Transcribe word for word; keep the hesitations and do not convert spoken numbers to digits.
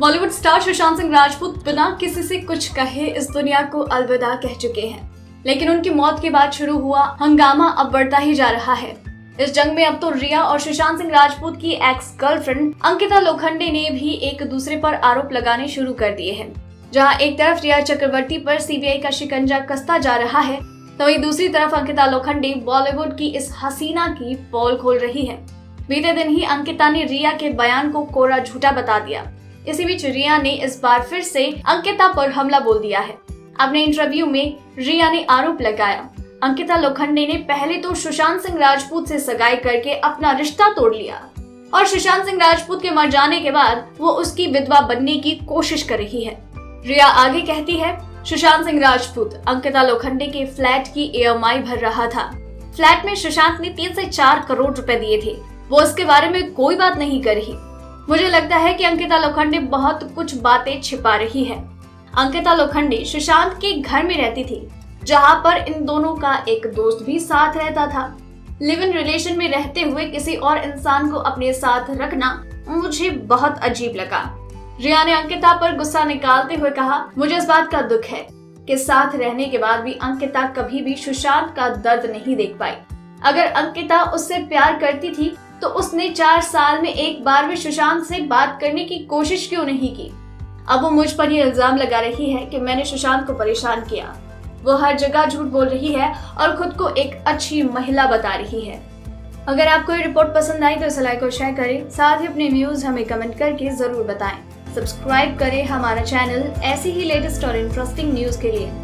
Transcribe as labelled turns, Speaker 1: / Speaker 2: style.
Speaker 1: Bollywood star Sushant Singh Rajput बिना किसी से कुछ कहे इस दुनिया को अलविदा कह चुके हैं, लेकिन उनकी मौत के बाद शुरू हुआ हंगामा अब बढ़ता ही जा रहा है। इस जंग में अब तो रिया और सुशांत सिंह राजपूत की एक्स गर्लफ्रेंड अंकिता लोखंडे ने भी एक दूसरे पर आरोप लगाने शुरू कर दिए हैं। जहां एक तरफ रिया चक्रवर्ती पर सीबीआई का शिकंजा कसता जा रहा है, तो वहीं दूसरी तरफ अंकिता लोखंडे बॉलीवुड की इस हसीना की पोल खोल रही है। बीते दिन ही अंकिता ने रिया के बयान को कोरा झूठा बता दिया। इसी बीच रिया ने इस बार फिर से अंकिता पर हमला बोल दिया है। अपने इंटरव्यू में रिया ने आरोप लगाया, अंकिता लोखंडे ने पहले तो सुशांत सिंह राजपूत से सगाई करके अपना रिश्ता तोड़ लिया और सुशांत सिंह राजपूत के मर जाने के बाद वो उसकी विधवा बनने की कोशिश कर रही है। रिया आगे कहती है, सुशांत सिंह राजपूत अंकिता लोखंडे के फ्लैट की ई एम आई भर रहा था। फ्लैट में सुशांत ने तीन से चार करोड़ रुपए दिए थे, वो इसके बारे में कोई बात नहीं कर रही। मुझे लगता है कि अंकिता लोखंडे बहुत कुछ बातें छिपा रही है। अंकिता लोखंडे सुशांत के घर में रहती थी, जहां पर इन दोनों का एक दोस्त भी साथ रहता था। लिव इन रिलेशन में रहते हुए किसी और इंसान को अपने साथ रखना मुझे बहुत अजीब लगा। रिया ने अंकिता पर गुस्सा निकालते हुए कहा, मुझे इस बात का दुख है कि साथ रहने के बाद भी अंकिता कभी भी सुशांत का दर्द नहीं देख पाई। अगर अंकिता उससे प्यार करती थी तो उसने चार साल में एक बार भी सुशांत से बात करने की कोशिश क्यों नहीं की। अब वो मुझ पर ये इल्जाम लगा रही है कि मैंने सुशांत को परेशान किया। वो हर जगह झूठ बोल रही है और खुद को एक अच्छी महिला बता रही है। अगर आपको ये रिपोर्ट पसंद आई तो इसे लाइक और शेयर करें, साथ ही अपने व्यूज हमें कमेंट करके जरूर बताएं। सब्सक्राइब करें हमारा चैनल ऐसी ही लेटेस्ट और इंटरेस्टिंग न्यूज के लिए।